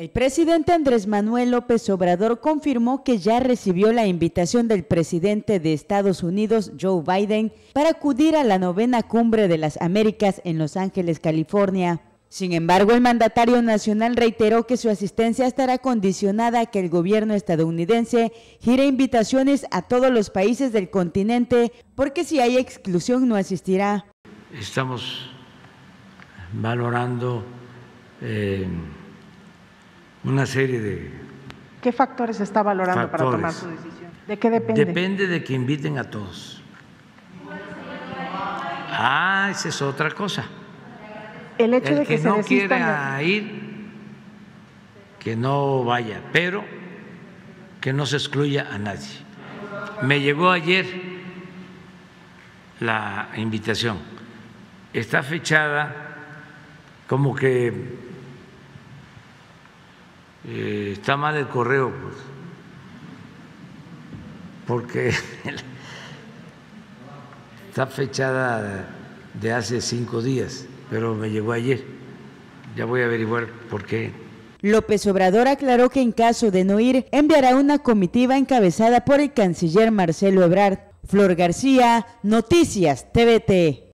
El presidente Andrés Manuel López Obrador confirmó que ya recibió la invitación del presidente de Estados Unidos, Joe Biden, para acudir a la 9ª Cumbre de las Américas en Los Ángeles, California. Sin embargo, el mandatario nacional reiteró que su asistencia estará condicionada a que el gobierno estadounidense gire invitaciones a todos los países del continente, porque si hay exclusión no asistirá. Estamos valorando una serie de... ¿Qué factores está valorando para tomar su decisión? ¿De qué depende? Depende de que inviten a todos. Esa es otra cosa. El hecho de que no quiera ir, que no vaya, pero que no se excluya a nadie. Me llegó ayer la invitación. Está fechada como que está mal el correo, pues, porque está fechada de hace 5 días, pero me llegó ayer. Ya voy a averiguar por qué. López Obrador aclaró que en caso de no ir, enviará una comitiva encabezada por el canciller Marcelo Ebrard. Flor García, Noticias TVT.